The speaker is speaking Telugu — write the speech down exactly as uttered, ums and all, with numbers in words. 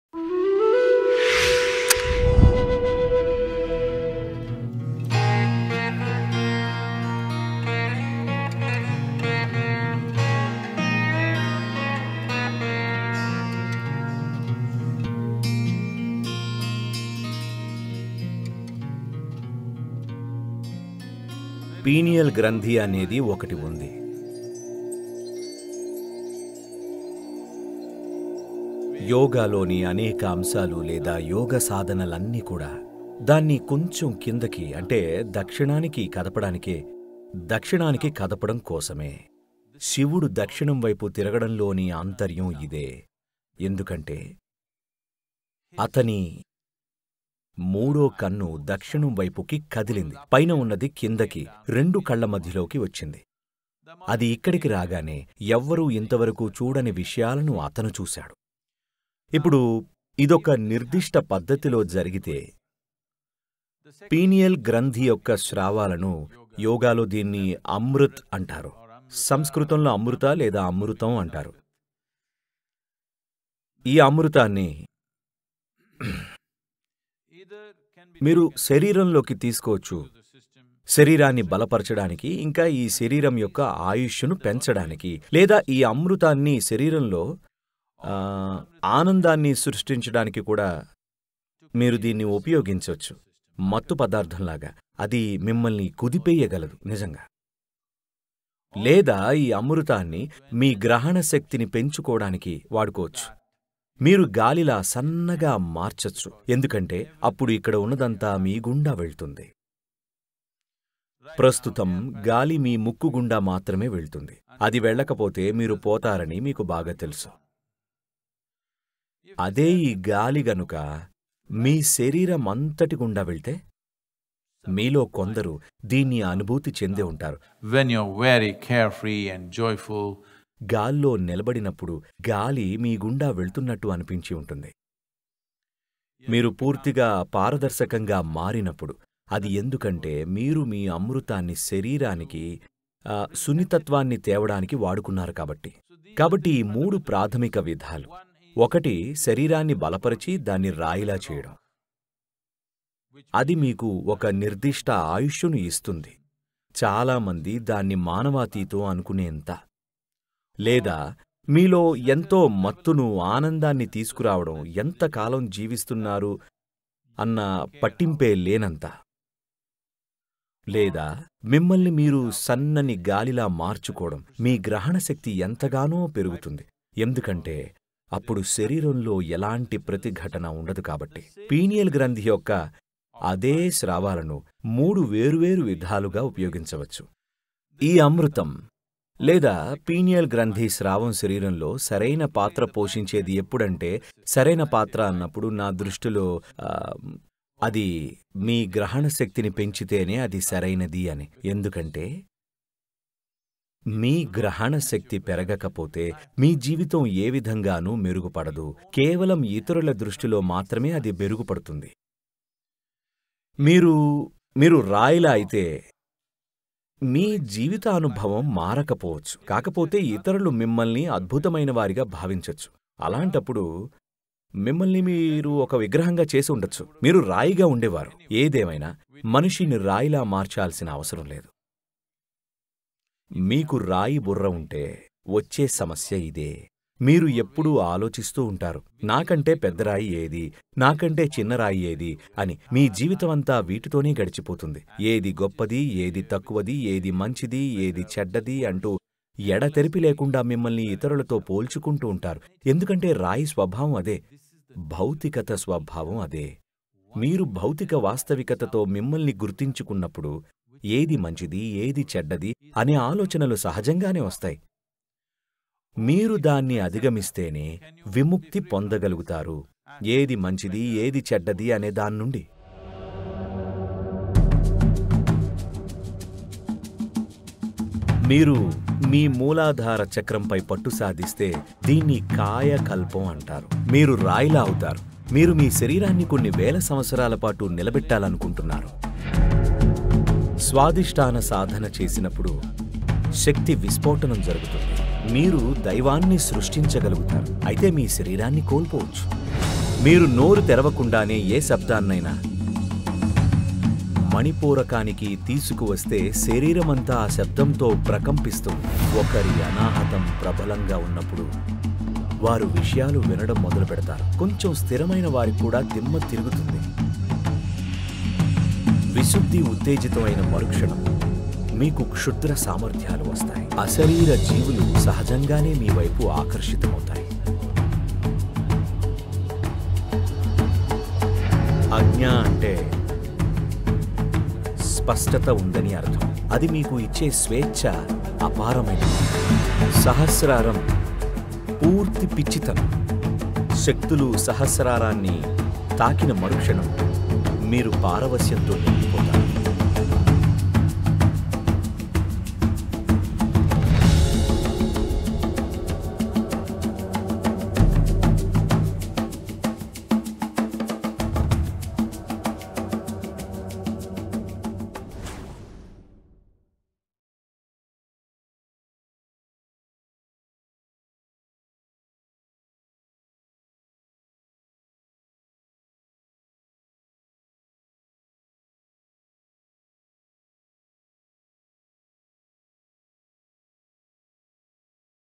పీనియల్ గ్రంథి అనేది ఒకటి ఉంది. యోగాలోని అనేక అంశాలు లేదా యోగ సాధనలన్నీ కూడా దాన్ని కొంచెం కిందకి అంటే దక్షిణానికి కదపడానికే దక్షిణానికి కదపడం కోసమే. శివుడు దక్షిణం వైపు తిరగడంలోని ఆంతర్యం ఇదే. ఎందుకంటే అతని మూడో కన్ను దక్షిణం వైపుకి కదిలింది, పైన ఉన్నది కిందకి రెండు కళ్ల మధ్యలోకి వచ్చింది. అది ఇక్కడికి రాగానే ఎవ్వరూ ఇంతవరకు చూడని విషయాలను అతను చూశాడు. ఇప్పుడు ఇదొక నిర్దిష్ట పద్ధతిలో జరిగితే పీనియల్ గ్రంథి యొక్క స్రావాలను యోగాలో దీన్ని అమృత్ అంటారు, సంస్కృతంలో అమృత లేదా అమృతం అంటారు. ఈ అమృతాన్ని మీరు శరీరంలోకి తీసుకోవచ్చు, శరీరాన్ని బలపరచడానికి, ఇంకా ఈ శరీరం యొక్క ఆయుష్ను పెంచడానికి, లేదా ఈ అమృతాన్ని శరీరంలో ఆనందాన్ని సృష్టించడానికి కూడా మీరు దీన్ని ఉపయోగించవచ్చు. మత్తు పదార్థంలాగా అది మిమ్మల్ని కుదిపేయగలదు నిజంగా. లేదా ఈ అమృతాన్ని మీ గ్రహణ శక్తిని పెంచుకోవడానికి వాడుకోవచ్చు. మీరు గాలిలా సన్నగా మార్చచ్చు, ఎందుకంటే అప్పుడు ఇక్కడ ఉన్నదంతా మీ గుండా వెళ్తుంది. ప్రస్తుతం గాలి మీ ముక్కు గుండా మాత్రమే వెళ్తుంది. అది వెళ్ళకపోతే మీరు పోతారని మీకు బాగా తెలుసు. అదే ఈ గాలి గనుక మీ శరీరం అంతటి గుండా వెళ్తే మీలో కొందరు దీన్ని అనుభూతి చెందే ఉంటారు. When you're very carefree and joyful, గాల్లో నిలబడినప్పుడు గాలి మీ గుండా వెళ్తున్నట్టు అనిపించి ఉంటుంది. మీరు పూర్తిగా పారదర్శకంగా మారినప్పుడు అది ఎందుకంటే మీరు మీ అమృతాన్ని శరీరానికి సున్నితత్వాన్ని తేవడానికి వాడుకున్నారు కాబట్టి. కాబట్టి ఈ మూడు ప్రాథమిక విధాలు. ఒకటి శరీరాన్ని బలపరిచి దాన్ని రాయిలా చేయడం. అది మీకు ఒక నిర్దిష్ట ఆయుష్ను ఇస్తుంది. చాలామంది దాన్ని మానవాతీతో అనుకునేంత. లేదా మీలో ఎంతో మత్తును ఆనందాన్ని తీసుకురావడం, ఎంతకాలం జీవిస్తున్నారు అన్న పట్టింపే లేనంత. లేదా మిమ్మల్ని మీరు సన్నని గాలిలా మార్చుకోవడం, మీ గ్రహణశక్తి ఎంతగానో పెరుగుతుంది, ఎందుకంటే అప్పుడు శరీరంలో ఎలాంటి ప్రతిఘటన ఉండదు కాబట్టి. పీనియల్ గ్రంథి యొక్క అదే స్రావాలను మూడు వేరువేరు విధాలుగా ఉపయోగించవచ్చు. ఈ అమృతం లేదా పీనియల్ గ్రంథి స్రావం శరీరంలో సరైన పాత్ర పోషించేది ఎప్పుడంటే, సరైన పాత్ర అన్నప్పుడు నా దృష్టిలో అది మీ గ్రహణ శక్తిని పెంచితేనే అది సరైనది అని. ఎందుకంటే మీ గ్రహణ శక్తి పెరగకపోతే మీ జీవితం ఏ విధంగానూ మెరుగుపడదు. కేవలం ఇతరుల దృష్టిలో మాత్రమే అది మెరుగుపడుతుంది. మీరు మీరు రాయిలా అయితే మీ జీవితానుభవం మారకపోవచ్చు, కాకపోతే ఇతరులు మిమ్మల్ని అద్భుతమైన వారిగా భావించవచ్చు. అలాంటప్పుడు మిమ్మల్ని మీరు ఒక విగ్రహంగా చేసి ఉండొచ్చు, మీరు రాయిగా ఉండేవారు. ఏదేమైనా మనిషిని రాయిలా మార్చాల్సిన అవసరం లేదు. మీకు రాయి బుర్ర ఉంటే వచ్చే సమస్య ఇదే. మీరు ఎప్పుడూ ఆలోచిస్తూ ఉంటారు, నాకంటే పెద్ద రాయి ఏది, నాకంటే చిన్న రాయి ఏది అని. మీ జీవితమంతా వీటితోనే గడిచిపోతుంది. ఏది గొప్పది, ఏది తక్కువది, ఏది మంచిది, ఏది చెడ్డది అంటూ ఎడతెరిపి లేకుండా మిమ్మల్ని ఇతరులతో పోల్చుకుంటూ ఉంటారు. ఎందుకంటే రాయి స్వభావం అదే, భౌతికత స్వభావం అదే. మీరు భౌతిక వాస్తవికతతో మిమ్మల్ని గుర్తించుకున్నప్పుడు ఏది మంచిది, ఏది చెడ్డది అనే ఆలోచనలు సహజంగానే వస్తాయి. మీరు దాన్ని అధిగమిస్తేనే విముక్తి పొందగలుగుతారు, ఏది మంచిది, ఏది చెడ్డది అనే దాన్నుండి. మీరు మీ మూలాధార చక్రంపై పట్టు సాధిస్తే దీన్ని కాయకల్పం అంటారు. మీరు రాయిలా అవుతారు. మీరు మీ శరీరాన్ని కొన్ని వేల సంవత్సరాల పాటు నిలబెట్టాలనుకుంటున్నారు. స్వాదిష్టాన సాధన చేసినప్పుడు శక్తి విస్ఫోటనం జరుగుతుంది. మీరు దైవాన్ని సృష్టించగలుగుతారు, అయితే మీ శరీరాన్ని కోల్పోవచ్చు. మీరు నోరు తెరవకుండానే ఏ శబ్దాన్నైనా మణిపూరకానికి తీసుకువస్తే శరీరమంతా ఆ శబ్దంతో ప్రకంపిస్తుంది. ఒకరి అనాహతం ప్రబలంగా ఉన్నప్పుడు వారు విషయాలు వినడం మొదలు పెడతారు. కొంచెం స్థిరమైన వారికి కూడా దిమ్మ తిరుగుతుంది. విశుద్ధి ఉత్తేజితమైన మరుక్షణం మీకు క్షుద్ర సామర్థ్యాలు వస్తాయి. అశరీర జీవులు సహజంగానే మీ వైపు ఆకర్షితమవుతాయి. ఆజ్ఞ అంటే స్పష్టత ఉందని అర్థం. అది మీకు ఇచ్చే స్వేచ్ఛ అపారమైనది. సహస్రారం పూర్తి పిచ్చితనం. శక్తులు సహస్రారాన్ని తాకిన మరుక్షణం మీరు పారవస్యంతో నిండిపోతారు.